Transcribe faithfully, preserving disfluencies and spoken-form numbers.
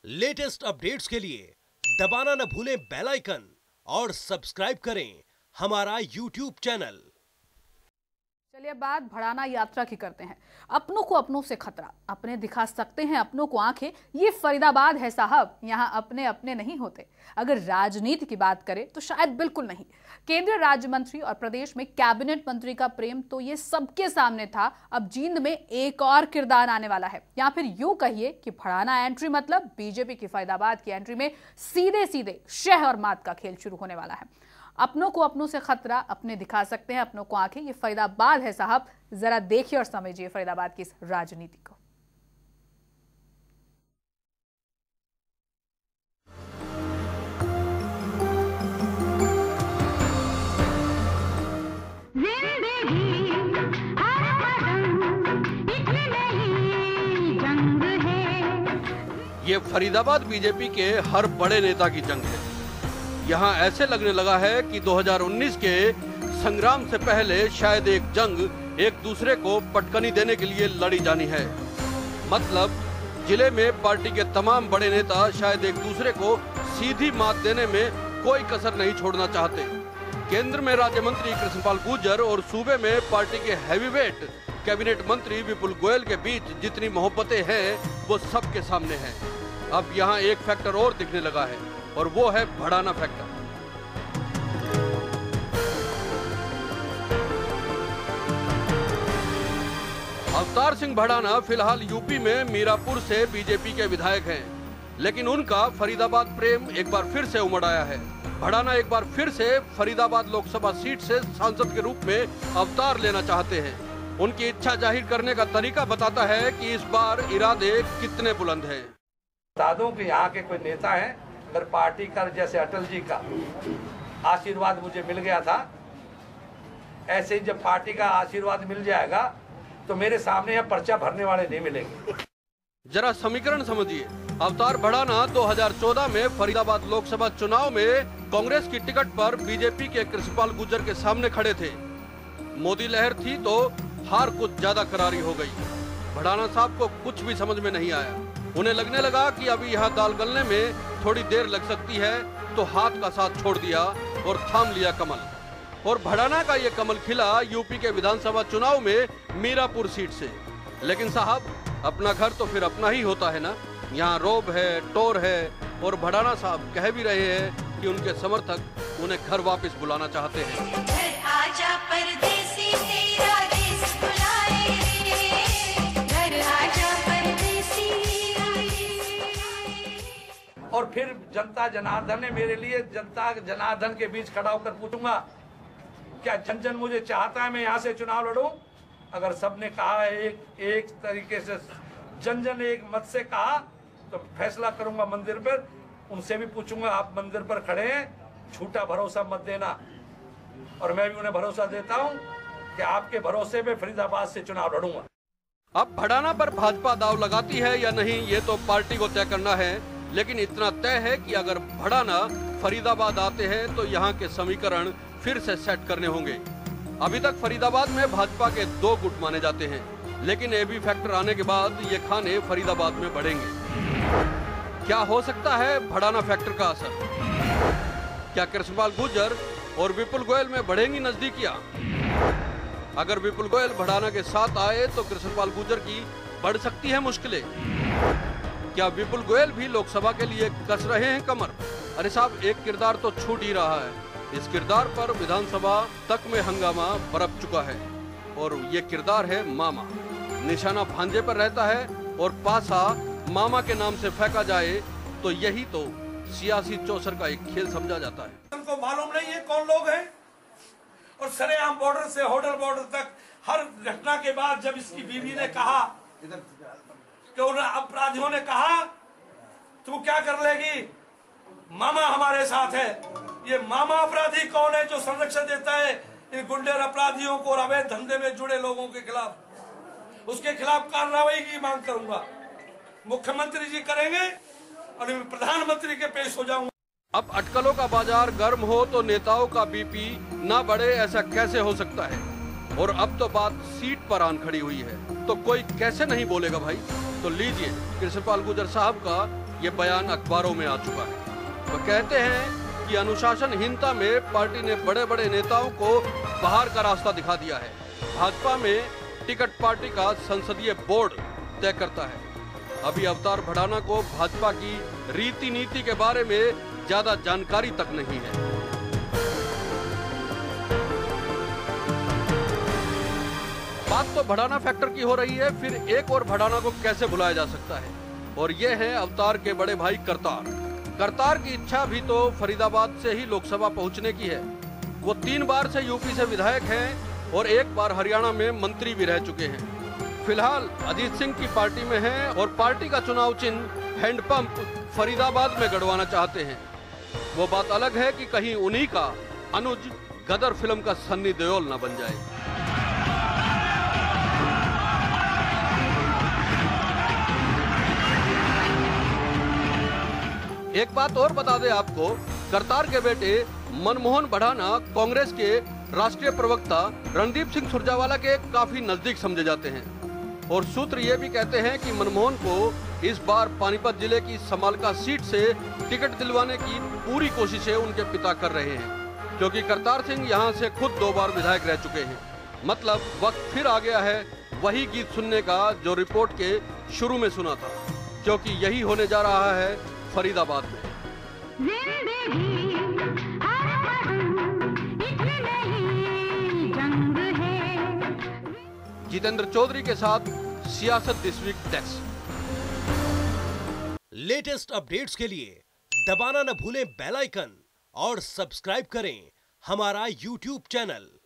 Latest updates के लिए दबाना न भूलें बेल आइकन और सब्सक्राइब करें हमारा यूट्यूब चैनल। चलिए बात भड़ाना यात्रा की करते हैं। अपनों को अपनों से खतरा, अपने दिखा सकते हैं अपनों को आंखें। ये फरीदाबाद है साहब, यहाँ अपने अपने नहीं होते। अगर राजनीति की बात करें तो शायद बिल्कुल नहीं। केंद्रीय राज्य मंत्री और प्रदेश में कैबिनेट मंत्री का प्रेम तो ये सबके सामने था। अब जींद में एक और किरदार आने वाला है, या फिर यूं कहिए कि भड़ाना एंट्री मतलब बीजेपी की फरीदाबाद की एंट्री में सीधे सीधे शह और मात का खेल शुरू होने वाला है। अपनों को अपनों से खतरा, अपने दिखा सकते हैं अपनों को आंखें। ये फरीदाबाद है साहब, जरा देखिए और समझिए फरीदाबाद की इस राजनीति को। ये फरीदाबाद बीजेपी के हर बड़े नेता की जंग है। यहाँ ऐसे लगने लगा है कि दो हज़ार उन्नीस के संग्राम से पहले शायद एक जंग एक दूसरे को पटकनी देने के लिए लड़ी जानी है। मतलब जिले में पार्टी के तमाम बड़े नेता शायद एक दूसरे को सीधी मात देने में कोई कसर नहीं छोड़ना चाहते। केंद्र में राज्य मंत्री कृष्णपाल गुर्जर और सूबे में पार्टी के हैवीवेट कैबिनेट मंत्री विपुल गोयल के बीच जितनी मोहब्बतें हैं वो सबके सामने हैं। अब यहाँ एक फैक्टर और दिखने लगा है और वो है भड़ाना फैक्टर। अवतार सिंह भड़ाना फिलहाल यूपी में मीरापुर से बीजेपी के विधायक हैं, लेकिन उनका फरीदाबाद प्रेम एक बार फिर से उमड़ आया है। भड़ाना एक बार फिर से फरीदाबाद लोकसभा सीट से सांसद के रूप में अवतार लेना चाहते हैं। उनकी इच्छा जाहिर करने का तरीका बताता है कि इस बार इरादे कितने बुलंद हैं। बता दूं कि यहाँ के कोई नेता हैं, अगर पार्टी का जैसे अटल जी का आशीर्वाद मुझे मिल गया था, ऐसे ही जब पार्टी का आशीर्वाद मिल जाएगा तो मेरे सामने यहाँ पर्चा भरने वाले नहीं मिलेंगे। जरा समीकरण समझिए। अवतार भड़ाना दो हज़ार चौदह में फरीदाबाद लोकसभा चुनाव में कांग्रेस की टिकट पर बीजेपी के कृष्णपाल गुर्जर के सामने खड़े थे। मोदी लहर थी तो हार कुछ ज्यादा करारी हो गई। भड़ाना साहब को कुछ भी समझ में नहीं आया। उन्हें लगने लगा कि अभी यहाँ दाल गलने में थोड़ी देर लग सकती है, तो हाथ का साथ छोड़ दिया और थाम लिया कमल। और भड़ाना का ये कमल खिला यूपी के विधानसभा चुनाव में मीरापुर सीट से। लेकिन साहब, अपना घर तो फिर अपना ही होता है ना। यहाँ रोब है, टोर है, और भड़ाना साहब कह भी रहे हैं कि उनके समर्थक उन्हें घर वापस बुलाना चाहते हैं। आजा परदेसी तेरा देश बुलाए रे, घर आजा परदेसी। और फिर जनता जनार्दन है मेरे लिए, जनता जनार्दन के बीच खड़ा होकर पूछूंगा क्या जन जन मुझे चाहता है मैं यहाँ से चुनाव लड़ूं? अगर सबने कहा है एक एक तरीके से जन जन एक मत से कहा तो फैसला करूंगा मंदिर पर। उनसे भी पूछूंगा आप मंदिर पर खड़े हैं, झूठा भरोसा मत देना। और मैं भी उन्हें भरोसा देता हूं कि आपके भरोसे पे फरीदाबाद से चुनाव लड़ूंगा। अब भड़ाना पर भाजपा दाव लगाती है या नहीं, ये तो पार्टी को तय करना है। लेकिन इतना तय है कि अगर भड़ाना फरीदाबाद आते हैं तो यहाँ के समीकरण फिर से सेट करने होंगे। अभी तक फरीदाबाद में भाजपा के दो गुट माने जाते हैं, लेकिन एबी फैक्टर आने के बाद ये खाने फरीदाबाद में बढ़ेंगे। क्या हो सकता है भड़ाना फैक्टर का असर? क्या कृष्णपाल गुर्जर और विपुल गोयल में बढ़ेंगी नजदीकियां? अगर विपुल गोयल भड़ाना के साथ आए तो कृष्णपाल गुर्जर की बढ़ सकती है मुश्किलें। क्या विपुल गोयल भी लोकसभा के लिए कस रहे हैं कमर? अरे साहब, एक किरदार तो छूट ही रहा है। इस किरदार पर विधानसभा तक में हंगामा बरप चुका है, और ये किरदार है मामा। निशाना भांजे पर रहता है और पासा मामा के नाम से फेंका जाए तो यही तो सियासी चौसर का एक खेल समझा जाता है। उनको मालूम नहीं है कौन लोग हैं, और सरेआम बॉर्डर से होटल बॉर्डर तक हर घटना के बाद जब इसकी बीवी ने कहा कि उन अपराधियों ने कहा तू क्या कर लेगी, मामा हमारे साथ है। ये मामा अपराधी कौन है जो संरक्षण देता है इन गुंडे अपराधियों को और अवैध धंधे में जुड़े लोगों के खिलाफ? उसके खिलाफ कार्रवाई की मांग करूंगा। मुख्यमंत्री जी करेंगे और मैं प्रधानमंत्री के पेश हो जाऊंगा। अब अटकलों का बाजार गर्म हो तो नेताओं का बीपी ना बढ़े, ऐसा कैसे हो सकता है? और अब तो बात सीट पर आन खड़ी हुई है, तो कोई कैसे नहीं बोलेगा भाई। तो लीजिए कृष्णपाल गुर्जर साहब का ये बयान अखबारों में आ चुका है। वो कहते हैं कि अनुशासनहीनता में पार्टी ने बड़े बड़े नेताओं को बाहर का रास्ता दिखा दिया है। भाजपा में टिकट पार्टी का संसदीय बोर्ड तय करता है। अभी अवतार भड़ाना को भाजपा की रीति नीति के बारे में ज्यादा जानकारी तक नहीं है। बात तो भड़ाना फैक्टर की हो रही है, फिर एक और भड़ाना को कैसे भुलाया जा सकता है, और ये है अवतार के बड़े भाई करतार। करतार की इच्छा भी तो फरीदाबाद से ही लोकसभा पहुंचने की है। वो तीन बार से यूपी से विधायक हैं और एक बार हरियाणा में मंत्री भी रह चुके हैं। फिलहाल अजीत सिंह की पार्टी में हैं और पार्टी का चुनाव चिन्ह हैंडपंप फरीदाबाद में गड़वाना चाहते हैं। वो बात अलग है कि कहीं उन्हीं का अनुज गदर फिल्म का सन्नी देओल न बन जाए। एक बात और बता दें आपको, करतार के बेटे मनमोहन भड़ाना कांग्रेस के राष्ट्रीय प्रवक्ता रणदीप सिंह सुरजेवाला के काफी नजदीक समझे जाते हैं और सूत्र ये भी कहते हैं कि मनमोहन को इस बार पानीपत जिले की समालका सीट से टिकट दिलवाने की पूरी कोशिशें उनके पिता कर रहे हैं, क्योंकि करतार सिंह यहां से खुद दो बार विधायक रह चुके हैं। मतलब वक्त फिर आ गया है वही गीत सुनने का जो रिपोर्ट के शुरू में सुना था, क्योंकि यही होने जा रहा है फरीदाबाद में। जितेंद्र चौधरी के साथ सियासत this week desk. Latest updates के लिए दबाना न भूलें बेल आइकन और सब्सक्राइब करें हमारा यूट्यूब चैनल।